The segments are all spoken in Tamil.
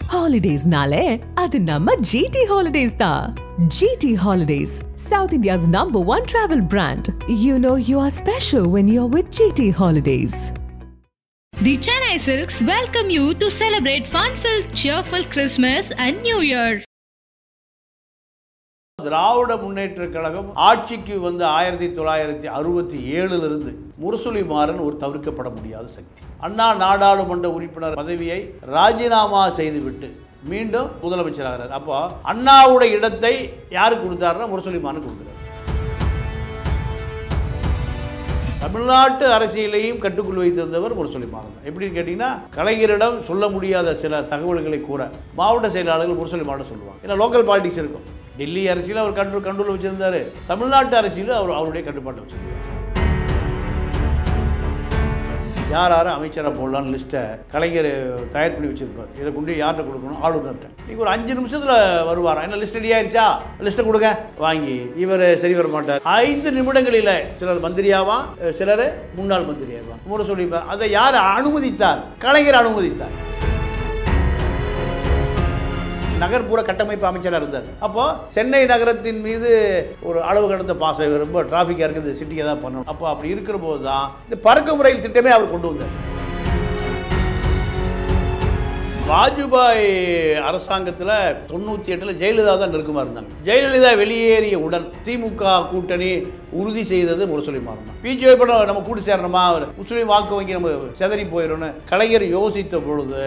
Holidays nale, adu namma GT Holidays da. GT Holidays, South India's #1 travel brand. You know you are special when you're with GT Holidays. The Chennai Silks welcome you to celebrate fun-filled, cheerful Christmas and New Year. Dravida Munnetra Kazhagam ஆட்சிக்கு வந்து 1967 இருந்து முரசொலி மாறன் ஒரு தவிர்க்கப்பட முடியாத சக்தி. அண்ணா நாடாளுமன்ற உறுப்பினர் பதவியை ராஜினாமா செய்துவிட்டு மீண்டும் முதலமைச்சராகிறார். அப்போ அண்ணாவுடைய இடத்தை யாருக்கு கொடுத்தாருன்னா முரசொலி மாறன் கொடுக்கிறார். தமிழ்நாட்டு அரசியலையும் கட்டுக்குள் வைத்திருந்தவர் முரசொலி மாறன். எப்படின்னு கேட்டிங்கன்னா, கலைஞரிடம் சொல்ல முடியாத சில தகவல்களை கூற மாவட்ட செயலாளர்கள் முரசொலி மாறன் சொல்லுவாங்க. ஏன்னா லோக்கல் பாலிடிக்ஸ் இருக்கும். டெல்லி அரசியல் அவர் கண்ட்ரோல் வச்சிருந்தாரு, தமிழ்நாட்டு அரசியல் அவருடைய கட்டுப்பாட்டை வச்சிருந்தார். யார் யாரும் அமைச்சராக போடலான்னு லிஸ்ட்டை கலைஞர் தயார் பண்ணி வச்சிருப்பார். இதை கொண்டு யார்கிட்ட கொடுக்கணும், ஆளுநர்கிட்ட. நீங்கள் ஒரு 5 நிமிஷத்தில் வருவாராம். என்ன லிஸ்ட் ரெடி ஆயிடுச்சா, லிஸ்ட்டை கொடுங்க, வாங்கி. இவர் சரி வர மாட்டார். 5 நிமிடங்களில் சிலர் மந்திரியாவான், சிலர் முன்னாள் மந்திரியாவான். முரசொலி அதை யார் அனுமதித்தார்? கலைஞர் அனுமதித்தார். நகர்ப்புற கட்டமைப்பு அமைச்சராக இருந்தார். அப்போது சென்னை நகரத்தின் மீது ஒரு அளவு கடந்த பாசம், ரொம்ப டிராஃபிக்காக இருக்குது, சிட்டியை தான் பண்ணணும். அப்போ அப்படி இருக்கிற போது தான் இந்த பறக்கும் ரயில் திட்டமே அவர் கொண்டு வந்தார். வாஜ்பாய் அரசாங்கத்தில் 98 ஜெயலலிதா தான் நெருக்கமாக இருந்தாங்க. ஜெயலலிதா வெளியேறிய உடன் திமுக கூட்டணி உறுதி செய்தது முரசொலி மாறன் தான். பிஜேபி படம் நம்ம கூட்டு சேரணுமா, முஸ்லீம் வாக்கு வங்கி நம்ம செதறி போயிடணும்னு கலைஞர் யோசித்த பொழுது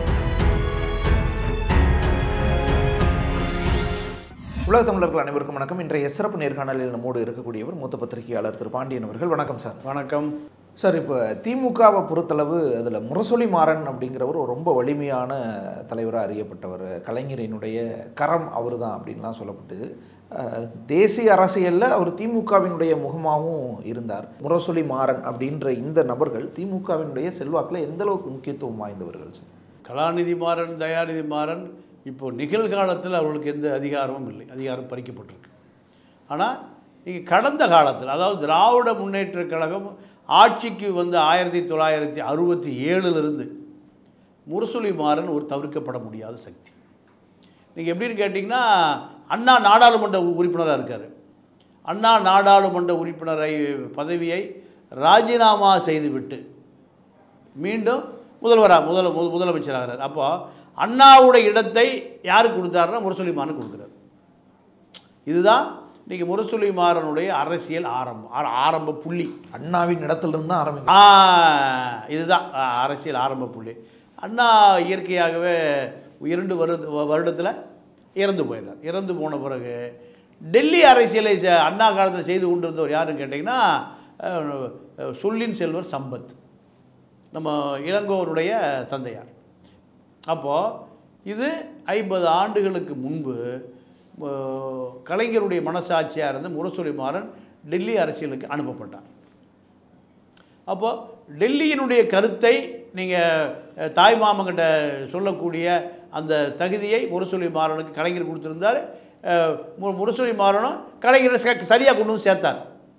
உலக தமிழர்கள் அனைவருக்கும் வணக்கம். இன்றைய சிறப்பு நேர்காணலில் நம்மோடு இருக்கக்கூடியவர் மூத்த பத்திரிகையாளர் திரு பாண்டியன் அவர்கள். வணக்கம் சார். வணக்கம் சார். இப்போ திமுகவை பொறுத்தளவு அதில் முரசொலி மாறன் அப்படிங்கிறவர் ஒரு ரொம்ப வலிமையான தலைவராக அறியப்பட்டவர். கலைஞரினுடைய கரம் அவர் தான் அப்படின்லாம் சொல்லப்பட்டு தேசிய அரசியலில் அவர் திமுகவினுடைய முகமாகவும் இருந்தார். முரசொலி மாறன் அப்படின்ற இந்த நபர்கள் திமுகவினுடைய செல்வாக்கில் எந்த அளவுக்கு முக்கியத்துவம் வாய்ந்தவர்கள் சார்? கலாநிதி மாறன், தயாநிதி மாறன் இப்போது நிகழ்காலத்தில் அவர்களுக்கு எந்த அதிகாரமும் இல்லை, அதிகாரம் பறிக்கப்பட்டிருக்கு. ஆனால் நீங்கள் கடந்த காலத்தில், அதாவது திராவிட முன்னேற்ற கழகம் ஆட்சிக்கு வந்து 1967 இருந்து முரசொலி மாறன் ஒரு தவிர்க்கப்பட முடியாத சக்தி. நீங்கள் எப்படின்னு கேட்டிங்கன்னா, அண்ணா நாடாளுமன்ற உறுப்பினராக இருக்கார். அண்ணா நாடாளுமன்ற உறுப்பினரை பதவியை ராஜினாமா செய்துவிட்டு மீண்டும் முதலமைச்சராகிறார். அப்போ அண்ணாவுடைய இடத்தை யாருக்கு கொடுத்தாருன்னா முரசொலி மாறன் கொடுக்குறார். இதுதான் இன்றைக்கி முரசொலி மாறனுடைய அரசியல் ஆரம்ப புள்ளி. அண்ணாவின் இடத்திலிருந்து தான் ஆரம்பிக்கும். இதுதான் அரசியல் ஆரம்ப புள்ளி. அண்ணா இயற்கையாகவே 2 வருடத்தில் இறந்து போயிடுறார். இறந்து போன பிறகு டெல்லி அரசியலை அண்ணா காலத்தில் செய்து கொண்டிருந்தவர் யாருன்னு கேட்டிங்கன்னா, சொல்லின் செல்வர் சம்பத், நம்ம இளங்கோவனுடைய தந்தையார். அப்போது இது 50 ஆண்டுகளுக்கு முன்பு கலைஞருடைய மனசாட்சியாக இருந்த முரசொலி மாறன் டெல்லி அரசியலுக்கு அனுப்பப்பட்டார். அப்போது டெல்லியினுடைய கருத்தை நீங்கள் தாய் மாமங்கிட்ட சொல்லக்கூடிய அந்த தகுதியை முரசொலி மாறனுக்கு கலைஞர் கொடுத்துருந்தார். முரசொலி மாறனும் கலைஞரை சரியாக கொண்டு வந்து சேர்த்தார்.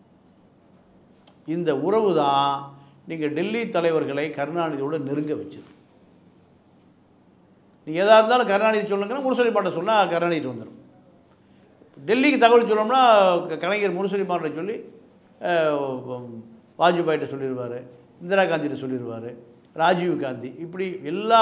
இந்த உறவு தான் நீங்கள் டெல்லி தலைவர்களை கருணாநிதியோடு நெருங்க வச்சது. நீங்கள் எதாக இருந்தாலும் கருணாநிதி சொல்லுங்கன்னா முரசொலி மாறன் சொன்னால் கருணாநிதி வந்துடும். டெல்லிக்கு தகவல் சொல்லணும்னா கலைஞர் முரசொலி மாறனை சொல்லி வாஜ்பாய்கிட்ட சொல்லிடுவார், இந்திரா காந்திகிட்ட சொல்லிடுவார், ராஜீவ் காந்தி, இப்படி எல்லா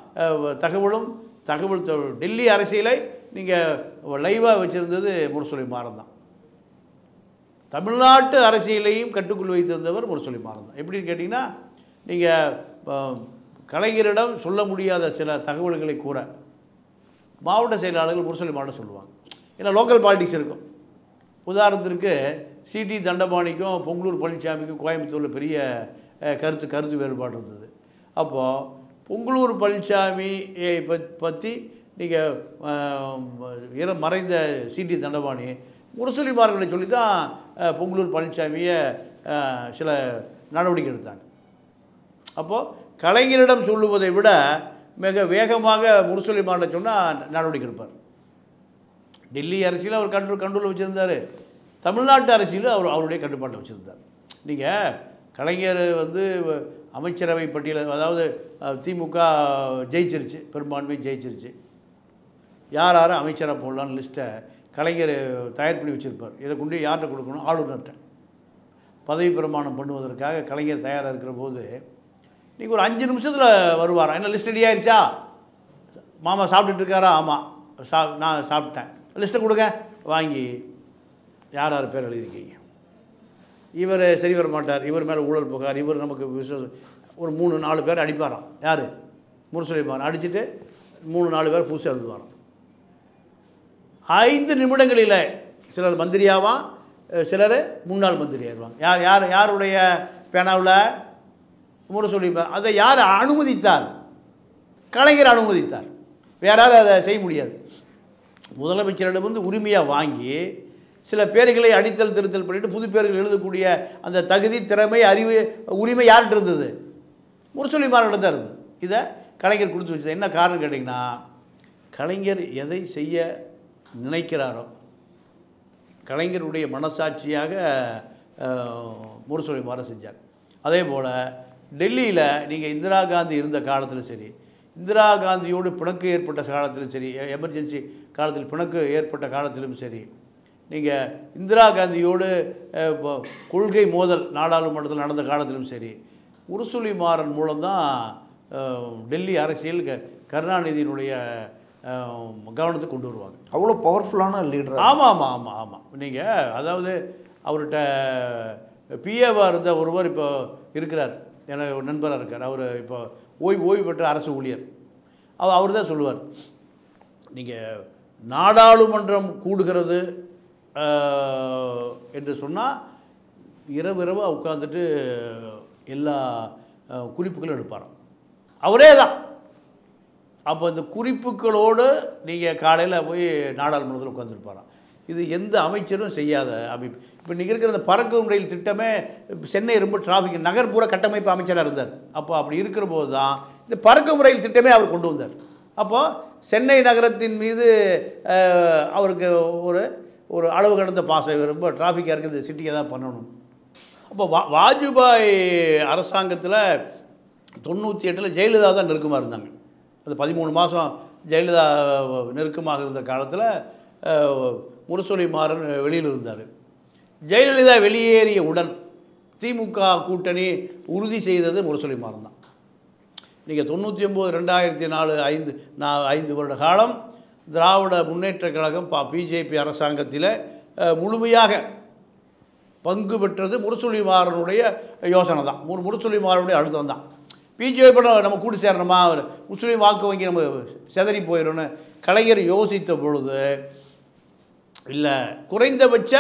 தகவல் டெல்லி அரசியலை நீங்கள் லைவாக வச்சுருந்தது முரசொலி மாறன் தான். தமிழ்நாட்டு அரசியலையும் கட்டுக்குள் வைத்திருந்தவர் முரசொலி மாறன் தான். எப்படின்னு கேட்டிங்கன்னா, நீங்கள் கலைஞரிடம் சொல்ல முடியாத சில தகவல்களை கூற மாவட்ட செயலாளர்கள் முரசொலி மாறன் சொல்லுவாங்க. ஏன்னா லோக்கல் பாலிடிக்ஸ் இருக்கும். உதாரணத்திற்கு சிடி தண்டபாணிக்கும் பொங்கலூர் பழனிசாமிக்கும் கோயம்புத்தூரில் பெரிய கருத்து வேறுபாடு இருந்தது. அப்போது பொங்கலூர் பழனிசாமியை பற்றி நீங்கள் மறைந்த சிடி தண்டபாணி முரசொலி மாறனை சொல்லி தான் பொங்கலூர் பழனிசாமியை சில நடவடிக்கை எடுத்தாங்க. அப்போது கலைஞரிடம் சொல்லுவதை விட மிக வேகமாக முரசொலி மாறனை சொன்னால் நடவடிக்கை எடுப்பார். டெல்லி அரசியல் அவர் கண்ட்ரோல் வச்சுருந்தார், தமிழ்நாட்டு அரசியல் அவருடைய கட்டுப்பாட்டை வச்சுருந்தார். நீங்கள் கலைஞர் வந்து அமைச்சரவை பட்டியல், அதாவது திமுக ஜெயிச்சிருச்சு, பெரும்பான்மை ஜெயிச்சிருச்சு, யார் யார் அமைச்சராக போடலான்னு லிஸ்ட்டை கலைஞர் தயார் பண்ணி வச்சுருப்பார். இதை கொண்டு யார்கிட்ட கொடுக்கணும்? ஆளுநர்கிட்ட. பதவி பிரமாணம் பண்ணுவதற்காக கலைஞர் தயாராக இருக்கிற போது நீங்கள் ஒரு 5 நிமிஷத்தில் வருவாராம். என்ன லிஸ்ட் ரெடி ஆயிடுச்சா? மாமா சாப்பிட்டுட்டு இருக்காரா? ஆமாம் நான் சாப்பிட்டேன். லிஸ்ட்டை கொடுங்க. வாங்கி யார் யார் பேர் எழுதியிருக்கீங்க. இவர் சரி வர மாட்டார், இவர் மேலே ஊழல் புகார், இவர் நமக்கு ஒரு 3-4 பேர் அடிப்பாராம். யார்? முரசொலி மாறன். அடிச்சுட்டு 3-4 பேர் புதுசாக எழுதுவாராம். 5 நிமிடங்களில் சிலர் மந்திரியாவான், சிலர் முன்னாள் மந்திரி ஆயிடுவாங்க. யாருடைய பேனாவில்? முரசொலி மாறன். அதை யார் அனுமதித்தார்? கலைஞர் அனுமதித்தார். வேற யாரும் அதை செய்ய முடியாது. முதலமைச்சரிடம் உரிமையாக வாங்கி சில பேர்களை அடித்தல் திருத்தல் பண்ணிட்டு புது பேர்கள் எழுதக்கூடிய அந்த தகுதி, திறமை, அறிவு, உரிமை யார்கிட்ட இருந்தது? முரசொலி மாறன் தான் இருந்தது. இதை கலைஞர் கொடுத்து வச்சது. என்ன காரணம் கேட்டிங்கன்னா, கலைஞர் எதை செய்ய நினைக்கிறாரோ, கலைஞருடைய மனசாட்சியாக முரசொலி மாறன் செஞ்சார். அதே போல் டெல்லியில் நீங்கள் இந்திரா காந்தி இருந்த காலத்தில் சரி, இந்திரா காந்தியோடு பிணக்கு ஏற்பட்ட காலத்திலும் சரி, எமர்ஜென்சி காலத்தில் பிணக்கு ஏற்பட்ட காலத்திலும் சரி, நீங்கள் இந்திரா காந்தியோடு கொள்கை மோதல் நாடாளுமன்றத்தில் நடந்த காலத்திலும் சரி, முரசொலி மாறன் மூலம்தான் டெல்லி அரசியல் கருணாநிதியினுடைய கவனத்தை கொண்டு வருவாங்க. அவ்வளோ பவர்ஃபுல்லான லீடர். ஆமாம் ஆமாம் ஆமாம் ஆமாம். நீங்கள் அதாவது அவர்கிட்ட பிஏவாக இருந்த ஒருவர் இப்போ இருக்கிறார், எனக்கு நண்பராக இருக்கார். அவர் இப்போ ஓய்வு பெற்ற அரசு ஊழியர். அவர் தான் சொல்லுவார், நீங்கள் நாடாளுமன்றம் கூடுகிறது என்று சொன்னால் இரவு உட்காந்துட்டு எல்லா குறிப்புகளும் எடுப்பாராம். அவரே தான். அப்போ இந்த குறிப்புகளோடு நீங்கள் காலையில் போய் நாடாளுமன்றத்தில் உட்காந்துருப்பாராம். இது எந்த அமைச்சரும் செய்யாத அமைப்பு. இப்போ நீங்கள் இருக்கிற இந்த பறக்கும் ரயில் திட்டமே, சென்னை ரொம்ப டிராஃபிக், நகர்ப்புற கட்டமைப்பு அமைச்சராக இருந்தார். அப்போ அப்படி இருக்கிற போது தான் இந்த பறக்கும் ரயில் திட்டமே அவர் கொண்டு வந்தார். அப்போது சென்னை நகரத்தின் மீது அவருக்கு ஒரு அளவு கடந்த பாசம், ரொம்ப டிராஃபிக்காக இருக்குது, இந்த சிட்டியை தான் பண்ணணும். அப்போ வாஜ்பாய் அரசாங்கத்தில் 98 ஜெயலலிதா தான் நெருக்கமாக இருந்தாங்க. அது 13 மாதம் ஜெயலலிதா நெருக்கமாக இருந்த காலத்தில் முரசொலி மாறன் வெளியில் இருந்தார். ஜெயலலிதா வெளியேறியவுடன் திமுக கூட்டணி உறுதி செய்தது முரசொலி மாறன் தான். நீங்கள் 99, 2004, 5 வருட காலம் திராவிட முன்னேற்ற கழகம் பிஜேபி அரசாங்கத்தில் முழுமையாக பங்கு பெற்றது முரசொலி மாறனுடைய யோசனை தான், முரசொலி மாறனுடைய அழுத்தம் தான். பிஜேபி நம்ம கூடி சேரணுமா, முஸ்லீம் வாக்கு வங்கி நம்ம செதறி போயிடணும்னு கலைஞர் யோசித்த பொழுது, இல்லை குறைந்தபட்ச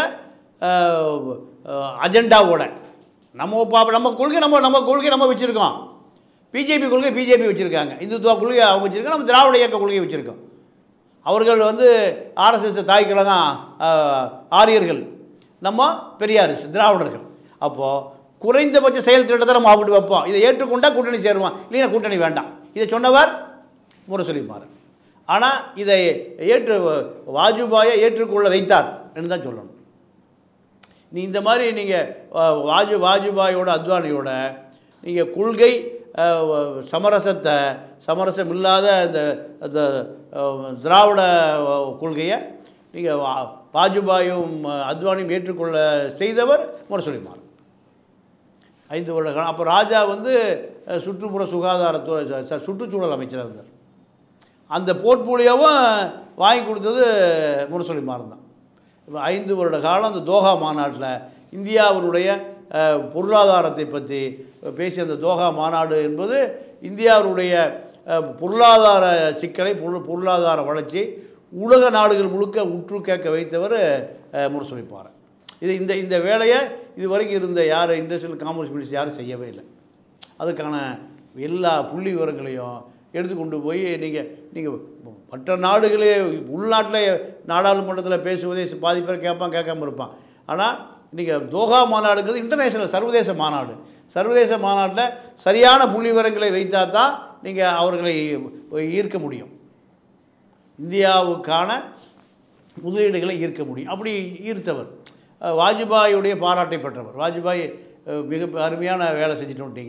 அஜெண்டாவோட நம்ம கொள்கை நம்ம வச்சுருக்கோம், பிஜேபி கொள்கை பிஜேபி வச்சுருக்காங்க, இந்துத்துவ கொள்கை அவங்க வச்சுருக்காங்க, நம்ம திராவிட இயக்க கொள்கையை வச்சுருக்கோம். அவர்கள் ஆர்எஸ்எஸ் தாய்க்கழகம் ஆரியர்கள், நம்ம பெரியார் திராவிடர்கள். அப்போது குறைந்தபட்ச செயல் திட்டத்தை நம்ம அவங்ககிட்ட வைப்போம், இதை ஏற்றுக்கொண்டால் கூட்டணி சேருவான், இல்லைன்னா கூட்டணி வேண்டாம். இதை சொன்னவர் முரசொலி மாறன். ஆனால் இதை வாஜ்பாயை ஏற்றுக்கொள்ள வைத்தார் என்று தான் சொல்லணும். நீ இந்த மாதிரி நீங்கள் வாஜ்பாயோட அத்வானியோட நீங்கள் கொள்கை சமரசம் இல்லாத இந்த திராவிட கொள்கையை நீங்கள் வாஜ்பாயும் அத்வானியும் ஏற்றுக்கொள்ள செய்தவர் முரசொலி மாறன். 5 வருட காலம். அப்போ ராஜா சுற்றுப்புற சுகாதாரத்துறை சுற்றுச்சூழல் அமைச்சராக இருந்தார். அந்த போர்ட்போலியோவும் வாங்கி கொடுத்தது முரசொலி மாறன் தான். இப்போ 5 வருட காலம் அந்த தோஹா மாநாட்டில் இந்தியாவினுடைய பொருளாதாரத்தை பற்றி பேசிய அந்த தோஹா மாநாடு என்பது இந்தியாவுடைய பொருளாதார சிக்கலை, பொருளாதார வளர்ச்சி உலக நாடுகள் முழுக்க உற்று கேட்க வைத்தவர் முரசொலி மாறன். இந்த வேலையை இதுவரைக்கும் இருந்த இண்டஸ்ட்ரியல் காமர்ஸ் மினிஸ்டர் யாரும் செய்யவே இல்லை. அதுக்கான எல்லா புள்ளி விவரங்களையும் எடுத்துக்கொண்டு போய் நீங்கள் மற்ற நாடுகளே உள்நாட்டில் நாடாளுமன்றத்தில் பேசுவதே பாதி பேர் கேட்காம இருப்பான். ஆனால் நீங்கள் தோஹா மாநாடுங்கிறது இன்டர்நேஷ்னல் சர்வதேச மாநாடு. சர்வதேச மாநாட்டில் சரியான புள்ளி விவரங்களை வைத்தா தான் நீங்கள் அவர்களை ஈர்க்க முடியும், இந்தியாவுக்கான முதலீடுகளை ஈர்க்க முடியும். அப்படி ஈர்த்தவர் வாஜ்பாயுடைய பாராட்டை பெற்றவர். வாஜ்பாய் மிக அருமையான வேலை செஞ்சுட்டு வந்துட்டீங்க,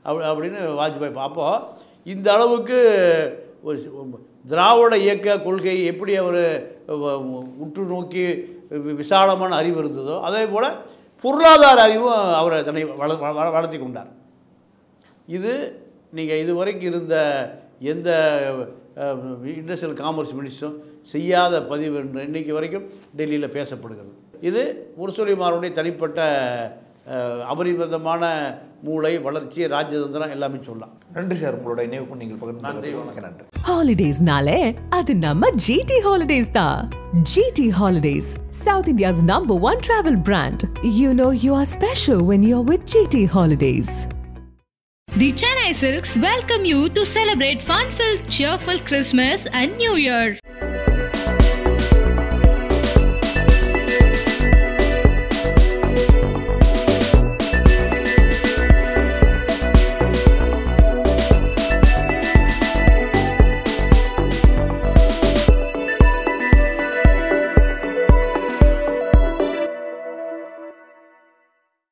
அப்படின்னு வாஜ்பாய். அப்போது இந்த அளவுக்கு திராவிட இயக்க கொள்கை எப்படி அவர் உற்று நோக்கி விசாலமான அறிவு இருந்ததோ அதே போல் பொருளாதார அறிவும் அவரை தன்னை வளர்த்தி கொண்டார். இது நீங்கள் இதுவரைக்கும் இருந்த எந்த இண்டஸ்ட்ரியல் காமர்ஸ் மினிஸ்டரும் செய்யாத பதிவு என்று இன்றைக்கு வரைக்கும் டெல்லியில் பேசப்படுகிறது. இது முரசொலி மாறனுடைய தனிப்பட்ட அபரிமிதமான மூளை, வளர்ச்சி, ராஜதந்திரம் எல்லாமே சொல்லலாம். நன்றி சார், உங்களோட நினைவுக்கு நீங்கள் பகிர்ந்து. நன்றி. நன்றி. ஹாலிடேஸ்னாலே அது நம்ம GT ஹாலிடேஸ் தான். GT Holidays, South India's #1 travel brand. You know you are special when you're with GT Holidays. The Chennai Silks welcome you to celebrate fun-filled, cheerful Christmas and New Year.